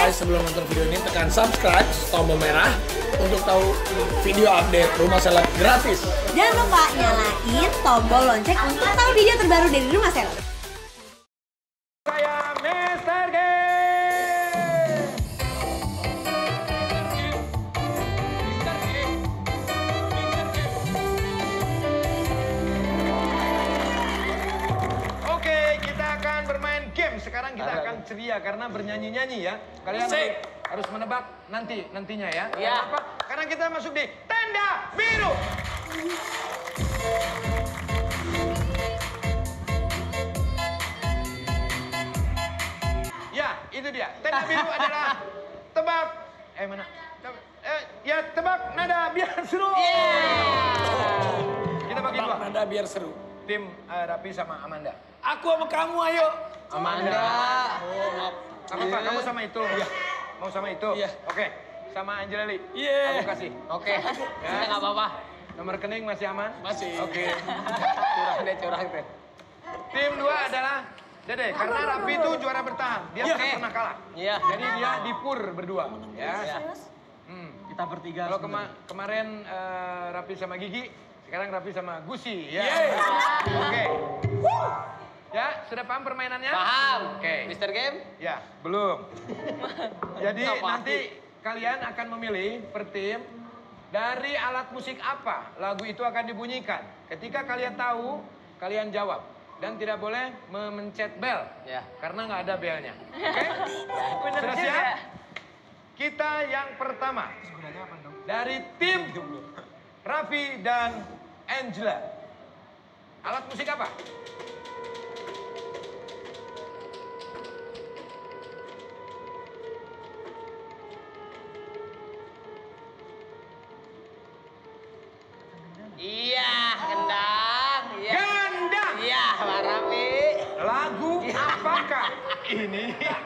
guys, sebelum nonton video ini tekan subscribe, tombol merah untuk tahu video update Rumah Seleb gratis. Jangan lupa nyalain tombol lonceng untuk tahu video terbaru dari Rumah Seleb. Saya Mr. Game. Oke, kita akan bermain game. Sekarang kita akan ceria karena bernyanyi-nyanyi ya. Kalian harus menebak nantinya ya. Iya. Apa? Karena kita masuk di tenda biru. Ya, itu dia. Tenda biru adalah tebak. Mana? Ya, tebak nada biar seru. Kita bagi dua. Nada biar seru. Tim Rapi sama Amanda. Aku sama kamu, ayo. Amanda. Oh, maaf. Apa? Kamu sama itu? Iya. Mau sama itu? Iya. Oke. Sama Angeleli. Iya. Aku kasih. Oke, kita nggak apa-apa. Nomor rekening masih aman? Masih. Oke. Curang deh. Tim 2 adalah Dede. Karena Rapi itu juara bertahan. Dia tidak pernah kalah. Iya. Jadi dia dipur berdua. Ya. Kita bertiga. Kalau kemarin Rapi sama Gigi, sekarang Rapi sama Gusi. Ya. Oke. Ya, sudah paham permainannya? Paham. Oke. Mr. Game? Ya, belum. Jadi Nggak pasti. nanti kalian akan memilih per tim dari alat musik apa lagu itu akan dibunyikan. Ketika kalian tahu, kalian jawab. Dan tidak boleh memencet bel. Ya. Karena nggak ada belnya. Oke? Sudah siap? Kita yang pertama. Dari tim Raffi dan Angela. Alat musik apa? Iya, gendang. Iya. Gendang! Iya, Pak Rafi. Lagu apakah ini?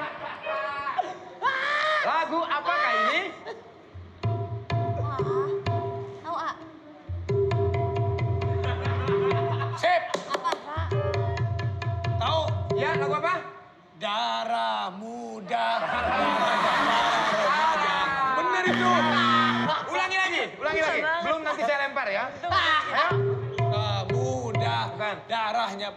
Lagu apakah ini? Tahu ah? Sip. Apa Pak? Tahu? Ya, lagu apa? Darah muda. Bener itu. Ulangi lagi. Belum nanti saya lempar ya. Ayo. Muda. Bukan. Darahnya.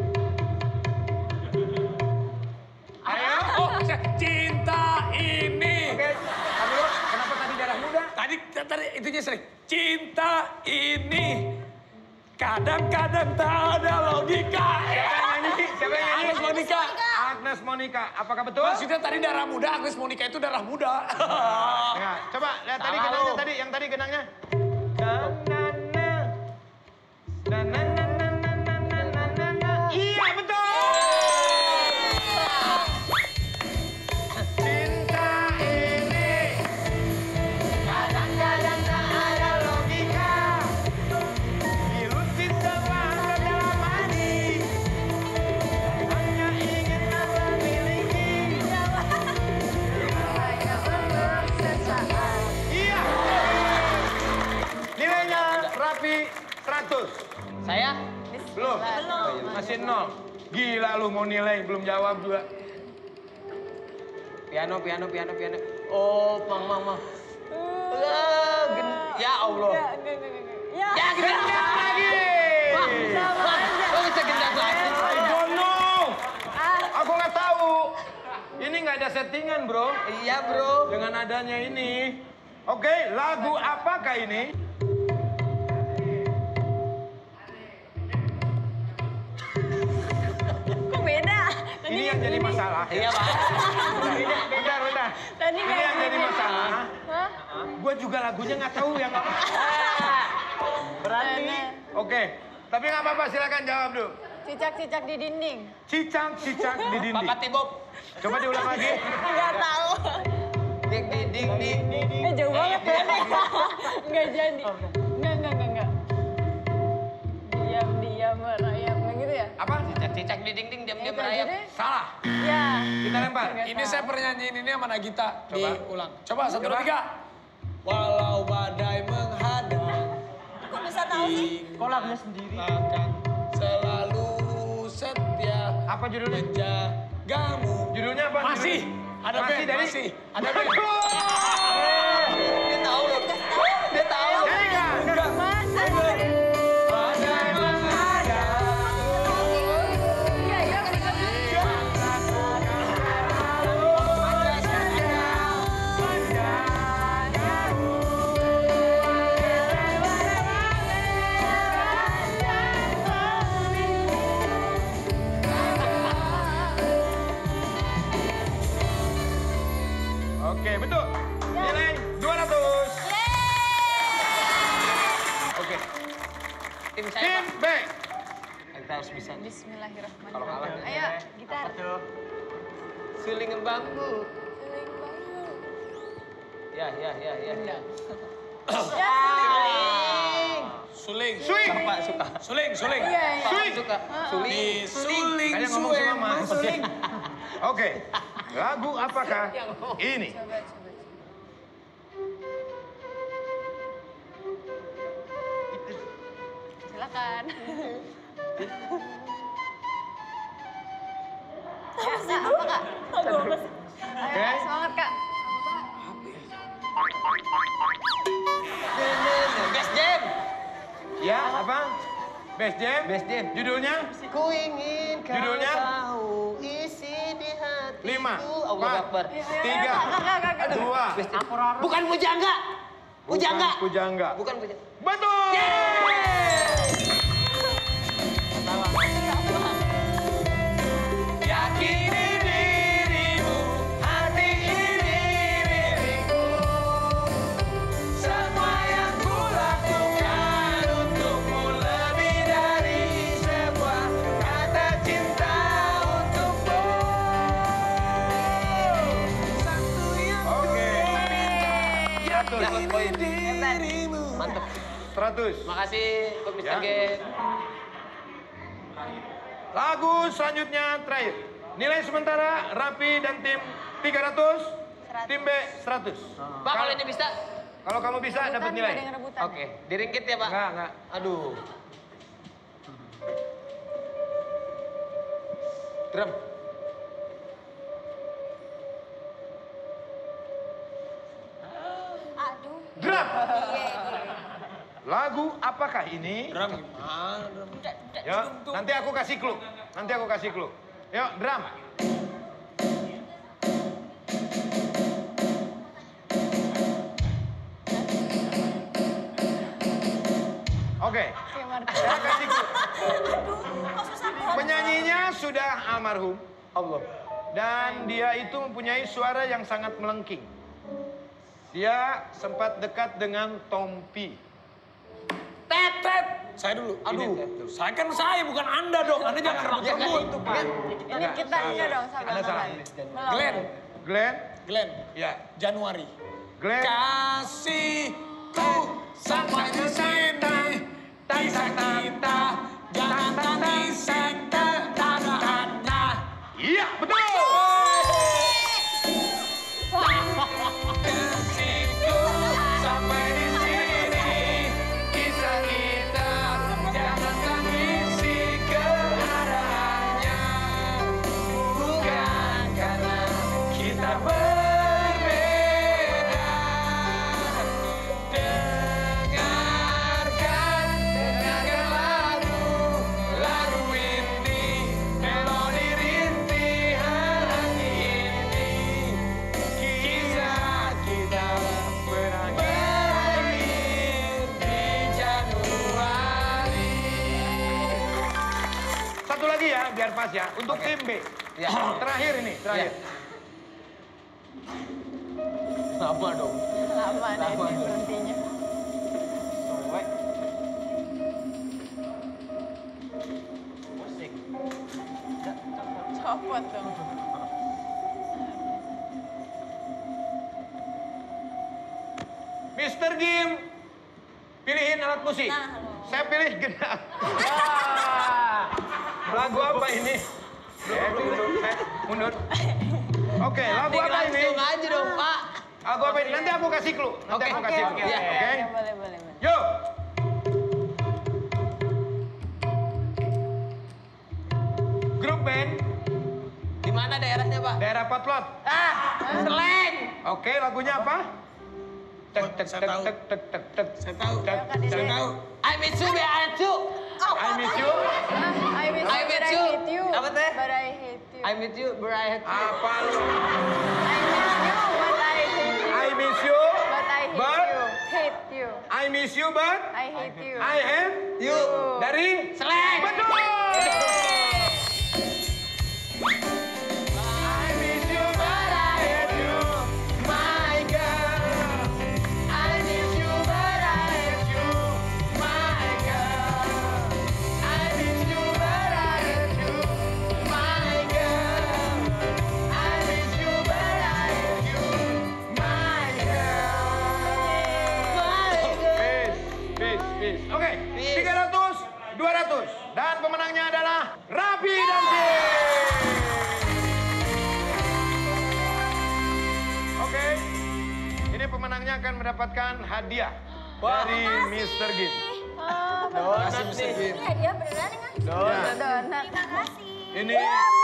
Ayo. Oh, cinta ini. Oke. Kamu dulu, kenapa tadi darah muda? Tadi itunya sering. Cinta ini kadang-kadang tak ada logika. Siapa yang nyanyi? Agnes Monica. Agnes Monica. Apakah betul? Maksudnya tadi darah muda, Agnes Monica itu darah muda. Ya, coba lihat tadi Salah genangnya lu. tadi, yang tadi genangnya. Na, na, na, na, na, na, na, na, na, na. Iya, betul. Cinta ini kadang-kadang tak ada logika. Ilusi terbang dalam hati. Hanya ingin apa miliki. Iya. Nilainya Rapi 100. Saya? Belum. Masih 0. Gila lu mau nilai belum jawab juga. Piano. Oh, mang. Ya Allah. Ya, gendang lagi. Kok bisa gendang lagi? I don't know. Aku nggak tahu. Ini nggak ada settingan, bro. Iya, bro. Dengan adanya ini. Oke, lagu apakah ini? Kok beda? Ini yang jadi masalah. Iya, Pak. Bentar. Tadi Ini yang jadi masalah. Hah? Gue juga lagunya nggak tahu yang apa. Berani. Oke, tapi nggak apa-apa. Silakan jawab dulu. Cicak-cicak di dinding. Cicak di dinding. Bapak Tibob. Coba diulang lagi. Nggak tahu. Ding. Jauh banget ya. Nggak jadi. Nggak. Diam merayap. Nggak gitu ya? Apa? Cicak di dinding diam Itu aja merayap. deh. Salah. Ya. Kita lempar. Ini saya pernah nyanyiin ini sama Nagita. Coba. Diulang. Coba, 1, Coba. 2, 3. Walau badai menghadang. Kok bisa tahu sih? Kok lagunya sendiri? Akan selalu setia Apa judulnya? menjagamu. Judulnya apa? Masih. Ada Masih band, dari masih. Ada band. Dia tahu loh. Dia tahu. Enggak. Oke, betul. Nilai 200. Oke. Tim saya, Tim Pak. B. Kita harus bisa. Kalau kalah, Bismillahirrahmanirrahim. Ayo, gitar. Suling bambu. Ya. Suling. Swing. Bapak suka. Suling. Bapak Swing. suka. Di suling, Kalian ngomong sama Mas. suling. Oke. Lagu apakah ini? Silakan. Oke. Semangat, Kak. Best Jam. Ya, apa? Best Jam? Best Jam. Judulnya? Ku ingin kau Judulnya? tahu isi di hatiku. 5, Allah 4, Akbar. 3, 2. Bukan pujangga. Pujangga. Pujangga. Bukan pujangga. Betul! Yakini dirimu, hati ini milikku. Semua yang kulakukan untukmu lebih dari sebuah kata cinta untukmu. Satu yang Oke. Dapat poin. dirimu. Mantap. 100. Makasih, Coach Mr. Ya. Gen. Lagu selanjutnya terakhir. Nilai sementara Rapi dan tim 300, tim B 100. Pak, kalau ini bisa. Kalau kamu bisa dapat nilai. Oke, diringkit ya, Pak? Enggak. Aduh. Drum. Aduh. Drum. Lagu apakah ini? Drum gimana? Drum. Ya, nanti aku kasih clue. Yuk, drum. Oke. Saya kasih clue. Penyanyinya sudah almarhum. Allah. Dan dia itu mempunyai suara yang sangat melengking. Dia sempat dekat dengan Tompi. Tet. Saya dulu. Aduh. Saya bukan Anda dong. Anda jangan rebut-rebut. itu, Pak. Ini kita enggak dong, Anda salah. Glenn. Glenn? Ya. Januari. Glenn? Kasihku sampai di sini. Kisah kita jangan tangis tanda. Iya, betul! Kasihku sampai di sini. Kisah kita jangan tangisi keadaannya. Bukan karena kita berbeda. Dengarkan lagu ini, melodi rintihan hati ini. Kisah kita berakhir di Januari. Satu lagi ya, biar pas ya. Untuk tim B. Ya. Terakhir ini, terakhir. Sama dong. Lama deh Lama. ini berhentinya. Cowek. Musik. Copot dong. Mr. Gim, pilihin alat musik. Nah, halo. Saya pilih gendang. Wah, lagu apa ini? Mundur. Oke, lagu apa ini? Langsung aja dong, Pak. Lagu apa ini? Nanti aku kasih clue. Nanti aku kasih clue. Iya. Oke? Boleh. Yuk. Grup band Di mana daerahnya, Pak? Daerah Potlot. Ah, Slang. Oke, lagunya apa? Tek tek Saya tek tahu. tek tek tek tek. Saya tahu. Tek, Saya tek. tahu. I miss you, be I miss you. I miss you. I miss I you, miss but I you. hate you. Apa teh? But I hate you. I miss you, but I hate you. Apa lu? I miss you, but I hate you. I miss you. But I hate But you. Hate you. I miss you, but I hate you. I hate You. dari Slang. betul. I miss you, but I hate you, my girl. I miss you, but I hate you, my girl. I miss you, but I hate you, my girl. I miss you, but I hate you, my girl. Peace. Oke, 300, 200. Dan pemenangnya adalah Raffi dan Jin. Oke, ini pemenangnya akan mendapatkan hadiah dari Mr. Gin. Kasih Mr. Gin. Ini hadiah beneran kan? Donat. Terima kasih. Ini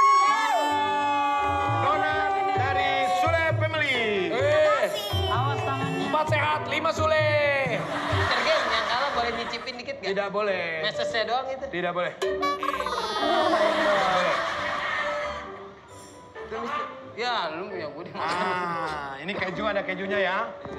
donat dari Sule Family. Awas tangannya. 4 sehat, 5 Sule. Mr. Game, yang kalah boleh nyicipin dikit gak? Tidak boleh. Mesesnya doang itu. Tidak boleh. Ya, lu yang gue dimakan. Ini keju, ada kejunya ya.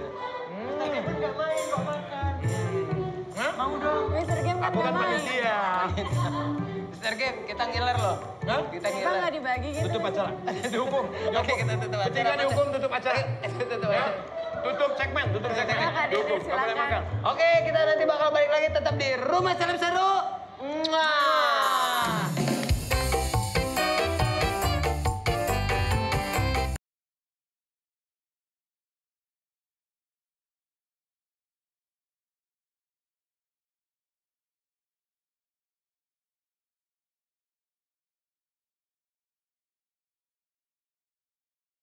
Mau dong. Mr. Game kan Aku kan gak main. panitia. Mr. Game, kita ngiler loh. Hah? Kita Kok ngiler. nggak dibagi gitu? Tutup acara. Dihukum. Oke, kita tutup acara. Ketika dihukum, tutup acara. Tutup Ya. aja. Tutup segmen. Silakan, Dihukum. Dede, Nggak boleh silakan. makan. Oke, kita nanti bakal balik lagi tetap di Rumah Salam Seru. Mwah.